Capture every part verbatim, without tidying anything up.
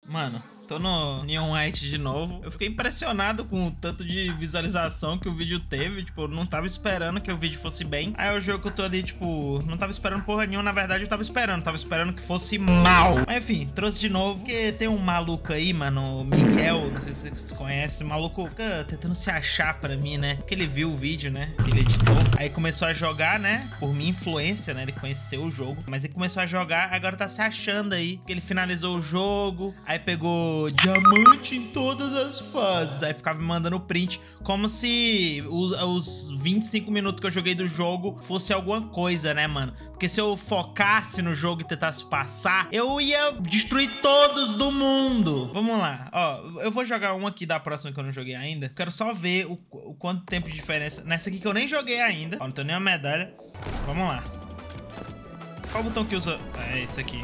Mano, tô no Neon White de novo. Eu fiquei impressionado com o tanto de visualização que o vídeo teve. Tipo, eu não tava esperando que o vídeo fosse bem. Aí o jogo que eu tô ali, tipo, não tava esperando porra nenhuma. Na verdade, eu tava esperando. Tava esperando que fosse mal. Mas enfim, trouxe de novo. Porque tem um maluco aí, mano, o Miguel. Não sei se vocês conhecem. Esse maluco fica tentando se achar pra mim, né? Porque ele viu o vídeo, né? Que ele editou. Aí começou a jogar, né? Por minha influência, né? Ele conheceu o jogo. Mas ele começou a jogar. Agora tá se achando aí. Porque ele finalizou o jogo. Aí pegou diamante em todas as fases. Aí ficava me mandando print. Como se os, os vinte e cinco minutos que eu joguei do jogo fosse alguma coisa, né, mano? Porque se eu focasse no jogo e tentasse passar, eu ia destruir todos do mundo. Vamos lá. Ó, eu vou jogar um aqui da próxima que eu não joguei ainda. Quero só ver o, o quanto tempo de diferença. Nessa aqui que eu nem joguei ainda. Ó, não tenho nem a medalha. Vamos lá. Qual o botão que usa? É esse aqui.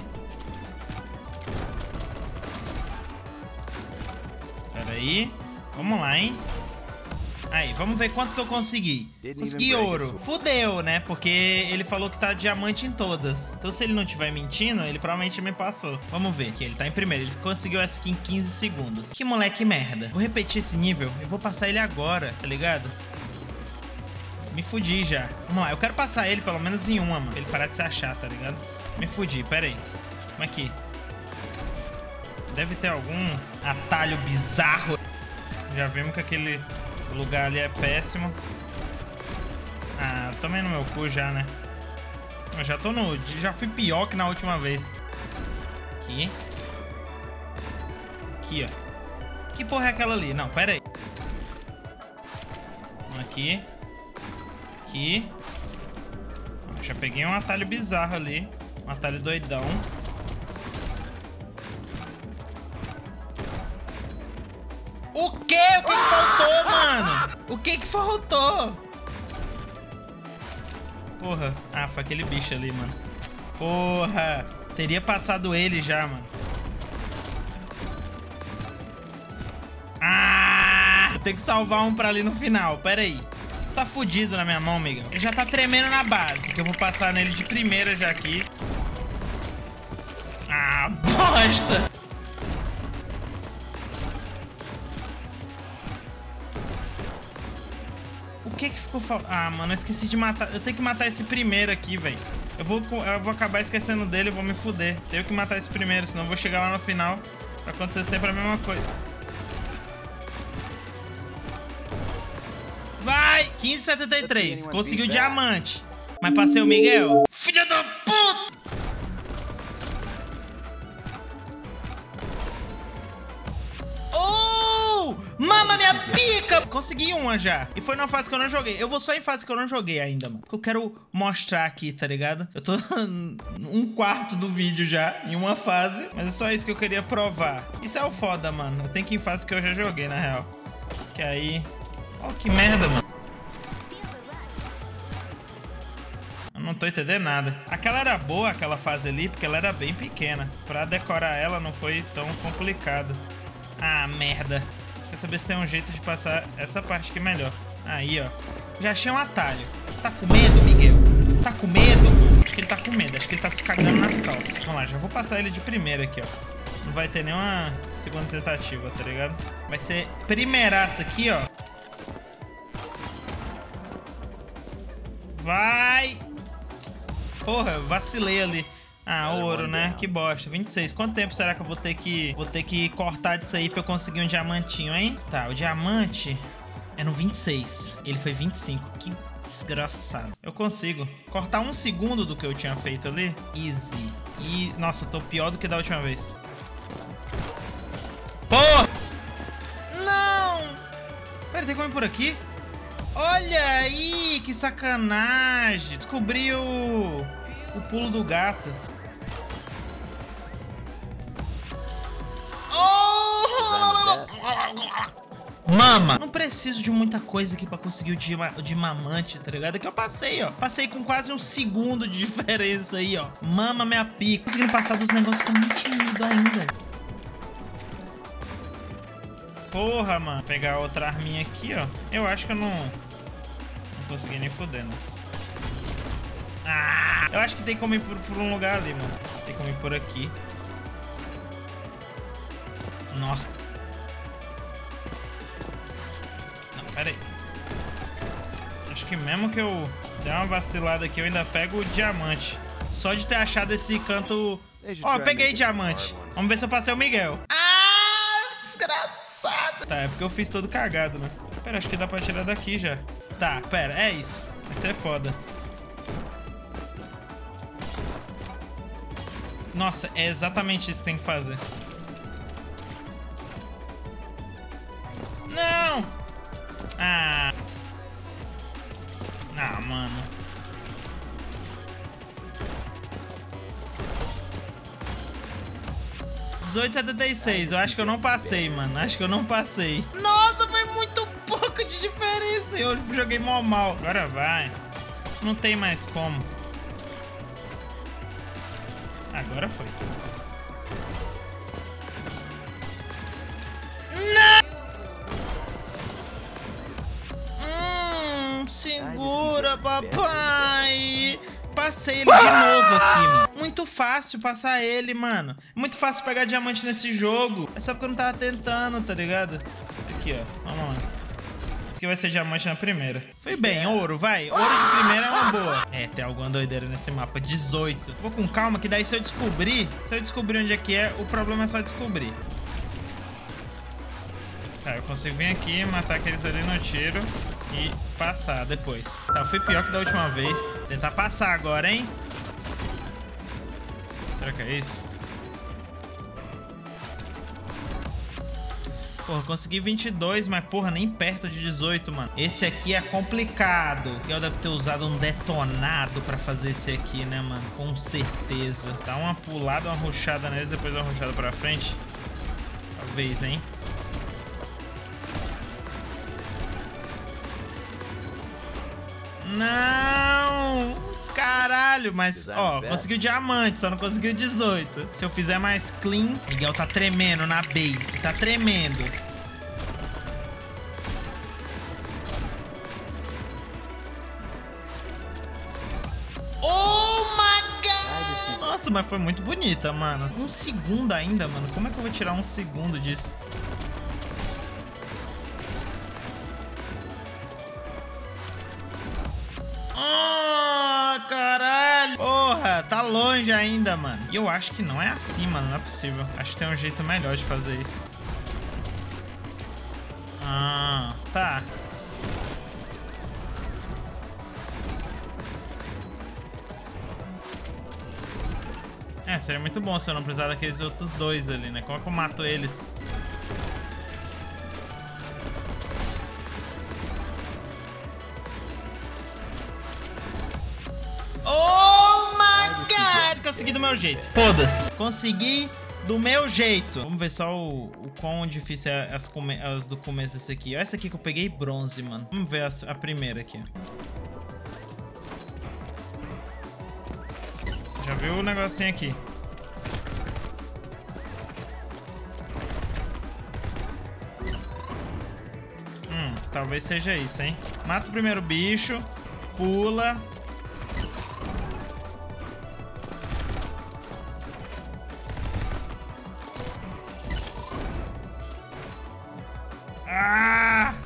Pera aí. Vamos lá, hein? Aí, vamos ver quanto que eu consegui. Consegui ouro. Fudeu, né? Porque ele falou que tá diamante em todas. Então, se ele não estiver mentindo, ele provavelmente me passou. Vamos ver aqui. Ele tá em primeiro. Ele conseguiu essa aqui em quinze segundos. Que moleque merda. Vou repetir esse nível. Eu vou passar ele agora, tá ligado? Me fudi já. Vamos lá. Eu quero passar ele pelo menos em uma, mano. Pra ele parar de se achar, tá ligado? Me fudi. Pera aí. Como é que... Deve ter algum atalho bizarro. Já vimos que aquele lugar ali é péssimo. Ah, tomei no meu cu já, né? Eu já tô no... Já fui pior que na última vez. Aqui. Aqui, ó. Que porra é aquela ali? Não, pera aí. Aqui. Aqui. Já peguei um atalho bizarro ali. Um atalho doidão. O quê? O que que faltou, mano? O que que faltou? Porra. Ah, foi aquele bicho ali, mano. Porra. Teria passado ele já, mano. Ah! Vou ter que salvar um pra ali no final. Pera aí. Tá fudido na minha mão, Miguel. Ele já tá tremendo na base. Que eu vou passar nele de primeira já aqui. Ah, bosta! O que que ficou faltando? Ah, mano, eu esqueci de matar. Eu tenho que matar esse primeiro aqui, velho. Eu vou, eu vou acabar esquecendo dele, eu vou me fuder. Tenho que matar esse primeiro, senão eu vou chegar lá no final. Vai acontecer sempre a mesma coisa. Vai! quinze e setenta e três. Conseguiu o diamante. Mas passei o Miguel. Filha da puta! Mama minha pica! Consegui uma já. E foi numa fase que eu não joguei. Eu vou só em fase que eu não joguei ainda, mano. Que eu quero mostrar aqui, tá ligado? Eu tô um quarto do vídeo já, em uma fase. Mas é só isso que eu queria provar. Isso é o foda, mano. Eu tenho que ir em fase que eu já joguei, na real. Que aí... Ó, que merda, mano. Eu não tô entendendo nada. Aquela era boa, aquela fase ali, porque ela era bem pequena. Pra decorar ela não foi tão complicado. Ah, merda. Quer saber se tem um jeito de passar essa parte aqui melhor. Aí, ó. Já achei um atalho. Tá com medo, Miguel? Tá com medo? Acho que ele tá com medo. Acho que ele tá se cagando nas calças. Vamos lá, já vou passar ele de primeira aqui, ó. Não vai ter nenhuma segunda tentativa, tá ligado? Vai ser primeiraça aqui, ó. Vai! Porra, eu vacilei ali. Ah, ouro, né? Que bosta. vinte e seis. Quanto tempo será que eu vou ter que vou ter que cortar disso aí pra eu conseguir um diamantinho, hein? Tá, o diamante é no vinte e seis. Ele foi vinte e cinco. Que desgraçado. Eu consigo cortar um segundo do que eu tinha feito ali. Easy. E, nossa, eu tô pior do que da última vez. Porra! Não! Pera, tem como ir por aqui? Olha aí, que sacanagem. Descobri o... o pulo do gato. Mama! Não preciso de muita coisa aqui pra conseguir o dima, o diamante, tá ligado? É que eu passei, ó. Passei com quase um segundo de diferença aí, ó. Mama minha pica. Conseguindo passar dos negócios que eu não tinha ido ainda. Porra, mano. Vou pegar outra arminha aqui, ó. Eu acho que eu não... Não consegui nem foder, nossa. Ah! Eu acho que tem como ir por, por um lugar ali, mano. Tem como ir por aqui. Nossa. Não, pera aí. Acho que mesmo que eu der uma vacilada aqui, eu ainda pego o diamante. Só de ter achado esse canto... Ó, oh, peguei diamante. Vamos ver se eu passei o Miguel. Ah, desgraçado. Tá, é porque eu fiz todo cagado, né? Pera, acho que dá pra tirar daqui já. Tá, pera, é isso. Vai ser foda. Nossa, é exatamente isso que tem que fazer. Não! Ah... Ah, mano. dezoito setenta e seis. Eu acho que eu não passei, mano. Acho que eu não passei. Nossa, foi muito pouco de diferença. Eu joguei mal mal. Agora vai. Não tem mais como. Agora foi. Não! Hum, segura, papai. Passei ele de novo aqui, mano. Muito fácil passar ele, mano. Muito fácil pegar diamante nesse jogo. É só porque eu não tava tentando, tá ligado? Aqui, ó. Vamos lá. Esse aqui vai ser diamante na primeira. Foi bem, ouro, vai. Ouro de primeira é uma boa. É, tem alguma doideira nesse mapa. dezoito. Vou com calma, que daí se eu descobrir... Se eu descobrir onde é que é, o problema é só descobrir. Tá, eu consigo vir aqui, matar aqueles ali no tiro e passar depois. Tá, foi pior que da última vez. Tentar passar agora, hein? Será que é isso? Porra, consegui vinte e dois, mas porra, nem perto de dezoito, mano. Esse aqui é complicado. Eu deve ter usado um detonado pra fazer esse aqui, né, mano? Com certeza. Dá uma pulada, uma rushada neles, depois uma rushada pra frente. Talvez, hein? Não! Caralho, mas, ó, conseguiu diamante, só não conseguiu dezoito. Se eu fizer mais clean... Miguel tá tremendo na base, tá tremendo. Oh my God! Nossa, mas foi muito bonita, mano. Um segundo ainda, mano. Como é que eu vou tirar um segundo disso? Caralho! Porra, tá longe ainda, mano. E eu acho que não é assim, mano. Não é possível. Acho que tem um jeito melhor de fazer isso. Ah, tá. É, seria muito bom se eu não precisar daqueles outros dois ali, né? Como é que eu mato eles? Consegui do meu jeito. Foda-se. Consegui do meu jeito. Vamos ver só o, o quão difícil é as, as do começo desse aqui. Olha essa aqui que eu peguei bronze, mano. Vamos ver a, a primeira aqui. Já viu o negocinho aqui? Hum, talvez seja isso, hein? Mata o primeiro bicho. Pula. Ah!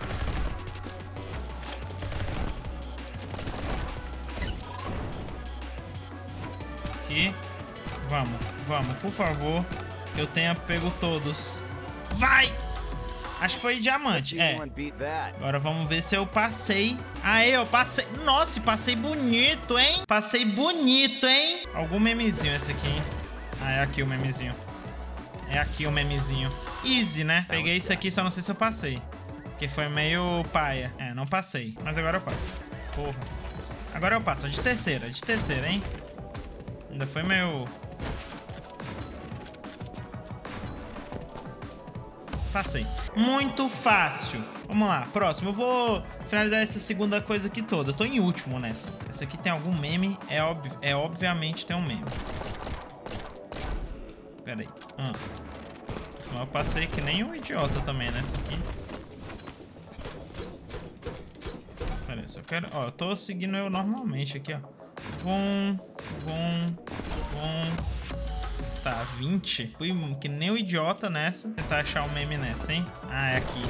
Aqui. Vamos, vamos, por favor. Que eu tenha pego todos. Vai! Acho que foi diamante, é. Agora vamos ver se eu passei. Aê, eu passei. Nossa, passei bonito, hein? Passei bonito, hein? Algum memezinho esse aqui, hein? Ah, é aqui o memezinho. É aqui o memezinho. Easy, né? Peguei isso aqui, só não sei se eu passei. Porque foi meio paia. É, não passei. Mas agora eu passo. Porra. Agora eu passo. De terceira, de terceira, hein? Ainda foi meio... Passei. Muito fácil. Vamos lá, próximo. Eu vou finalizar essa segunda coisa aqui toda. Eu tô em último nessa. Essa aqui tem algum meme. É, ob... é obviamente tem um meme. Pera aí. Ah. Eu passei que nem um idiota também nessa aqui. Pera aí, só quero... Ó, eu tô seguindo eu normalmente aqui, ó. Vum, vum, vum. Tá, vinte. Fui que nem o idiota nessa. Vou tentar achar um meme nessa, hein? Ah, é aqui.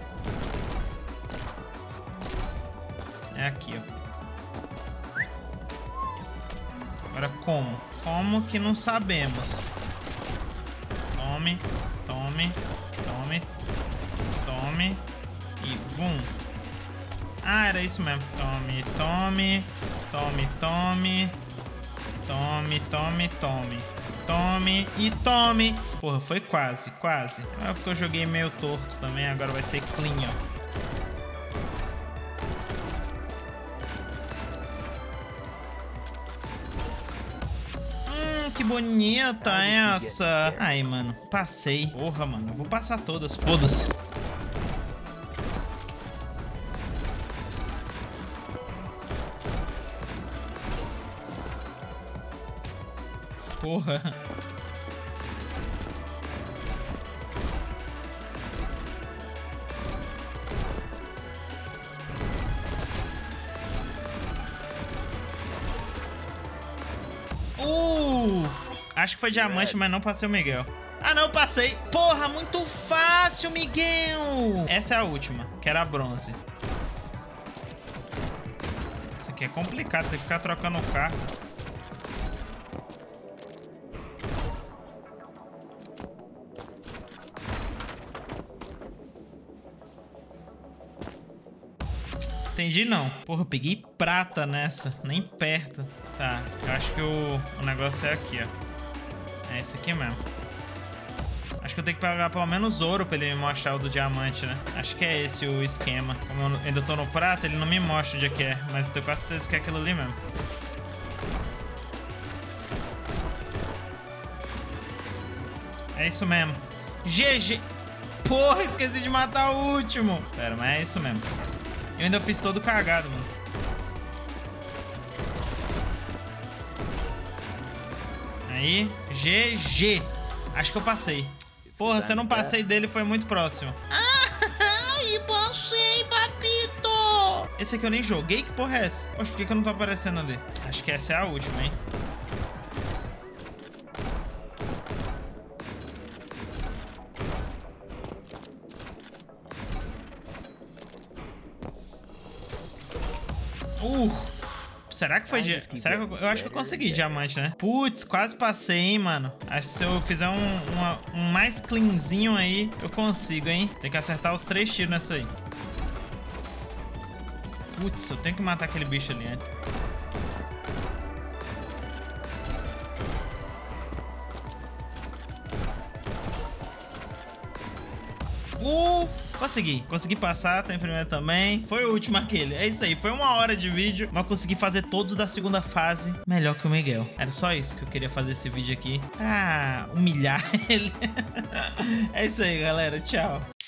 É aqui, ó. Agora como? Como que não sabemos? Tome, tome, tome, tome e vum. Ah, era isso mesmo. Tome, tome, tome, tome, tome, tome, tome, tome e tome. Porra, foi quase, quase. É porque eu joguei meio torto também, agora vai ser clean, ó. Que bonita essa. Aí, mano, passei. Porra, mano, eu vou passar todas. Foda-se. Porra. Uh! Acho que foi diamante, mas não passei o Miguel. Ah, não, passei. Porra, muito fácil, Miguel. Essa é a última, que era a bronze. Isso aqui é complicado, tem que ficar trocando carta. Entendi, não. Porra, eu peguei prata nessa. Nem perto. Tá, eu acho que o, o negócio é aqui, ó. É esse aqui mesmo. Acho que eu tenho que pagar pelo menos ouro pra ele me mostrar o do diamante, né? Acho que é esse o esquema. Como eu ainda tô no prata, ele não me mostra onde é que é. Mas eu tenho quase certeza que é aquilo ali mesmo. É isso mesmo. G G. Porra, esqueci de matar o último. Pera, mas é isso mesmo. Eu ainda fiz todo cagado, mano. Aí, G G. Acho que eu passei. Porra, se eu não passei dele, foi muito próximo. Ai, passei, papito! Esse aqui eu nem joguei? Que porra é essa? Poxa, por que que eu não tô aparecendo ali? Acho que essa é a última, hein? Uh, será que foi... Di... Será que eu... eu acho que eu consegui diamante, né? Putz, quase passei, hein, mano. Acho que se eu fizer um, uma, um mais cleanzinho aí, eu consigo, hein? Tem que acertar os três tiros nessa aí. Putz, eu tenho que matar aquele bicho ali, né? Uh, consegui. Consegui passar, tá em primeiro também. Foi o último aquele. É isso aí, foi uma hora de vídeo, mas consegui fazer todos da segunda fase melhor que o Miguel. Era só isso que eu queria fazer esse vídeo aqui, pra humilhar ele. É isso aí, galera. Tchau.